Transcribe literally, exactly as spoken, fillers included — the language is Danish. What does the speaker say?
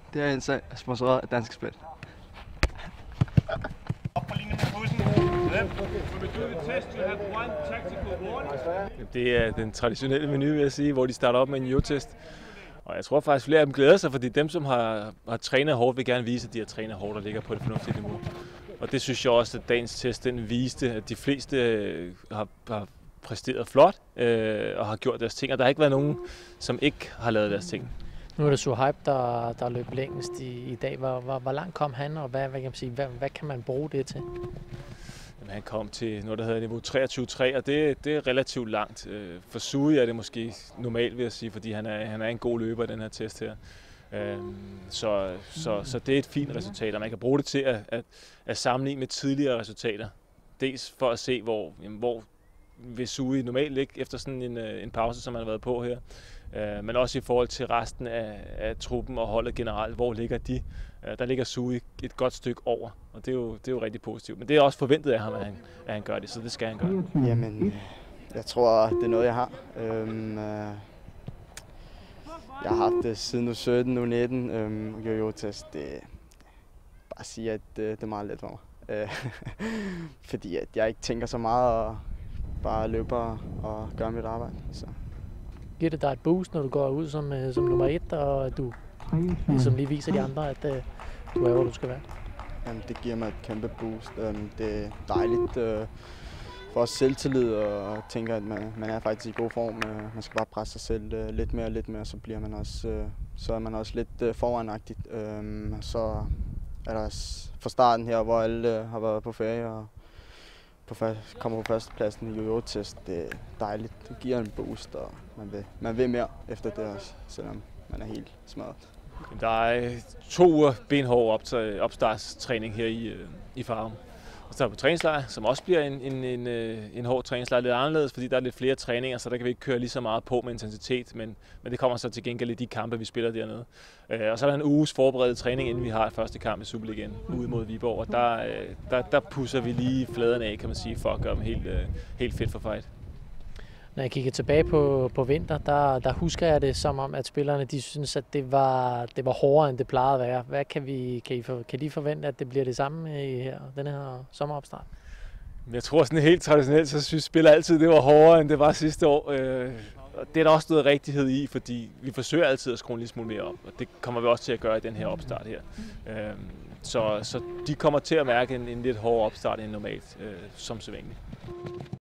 Det er en sag sponsoreret af Dansk Spil. Det er den traditionelle menu, vil jeg sige, hvor de starter op med en jordtest. Og jeg tror faktisk, flere af dem glæder sig, fordi dem, som har, har trænet hårdt, vil gerne vise, at de har trænet hårdt og ligger på det fornuftige niveau. Og det synes jeg også, at dagens test den viste, at de fleste har, har præsteret flot øh, og har gjort deres ting. Og der har ikke været nogen, som ikke har lavet deres ting. Nu er det Suhaib, der, der løb længst i, i dag. Hvor, hvor, hvor langt kom han, og hvad, hvad, kan man sige, hvad, hvad kan man bruge det til? Jamen, han kom til noget, der hedder niveau treogtyve komma tre, og det, det er relativt langt. For Sui er det måske normalt, vil jeg sige, fordi han er, han er en god løber i den her test her. Så, så, så det er et fint resultat, og man kan bruge det til at, at, at sammenligne med tidligere resultater. Dels for at se, hvor, jamen, hvor vil Sui normalt ligge efter sådan en, en pause, som han har været på her. Men også i forhold til resten af, af truppen og holdet generelt, hvor ligger de? Der ligger Sui et godt stykke over, og det er jo, det er jo rigtig positivt. Men det er også forventet af ham, at han, at han gør det, så det skal han gøre. Jamen, jeg tror, det er noget, jeg har. Øhm, øh, jeg har haft det siden u sytten, u nitten, øhm, jo-jo-test. Det bare at sige, at det, det er meget let for mig. Øh, fordi at jeg ikke tænker så meget og bare løber og gør mit arbejde. Så. Giver det dig et boost, når du går ud som, som nummer et, og du ligesom lige viser de andre, at uh, du er, hvor du skal være? Jamen, det giver mig et kæmpe boost. Um, det er dejligt uh, for os selvtillid, og tænker, at man, man er faktisk i god form. Uh, man skal bare presse sig selv uh, lidt mere og lidt mere, så bliver man også, uh, så er man også lidt uh, foranagtigt. Um, så er der fra starten her, hvor alle uh, har været på ferie og på, kommer på førstepladsen i jo-jo-test. Det er dejligt. Det giver en boost, og man vil, man vil mere efter det også, selvom man er helt smadret. Der er to uger benhård opstartstræning her i, i Farum. Og så er der på træningslejr, som også bliver en, en, en, en hård træningslejr. Lidt anderledes, fordi der er lidt flere træninger, så der kan vi ikke køre lige så meget på med intensitet, men, men det kommer så til gengæld i de kampe, vi spiller dernede. Øh, og så er der en uges forberedt træning, inden vi har første kamp i Superligaen ude mod Viborg. Og der, der, der pusser vi lige fladerne af, kan man sige, for at gøre dem helt, helt fedt for fight. Når jeg kigger tilbage på, på vinter, der, der husker jeg det som om, at spillerne de synes, at det var, det var hårdere, end det plejede at være. Hvad kan, vi, kan, I for, kan de forvente, at det bliver det samme i her, denne her sommeropstart? Jeg tror sådan helt traditionelt, så synes spillere altid, at det var hårdere, end det var sidste år. Det er der også noget rigtighed i, fordi vi forsøger altid at skrue en lille smule mere op, og det kommer vi også til at gøre i den her opstart her. Så, så de kommer til at mærke en, en lidt hårdere opstart end normalt, som sædvanligt.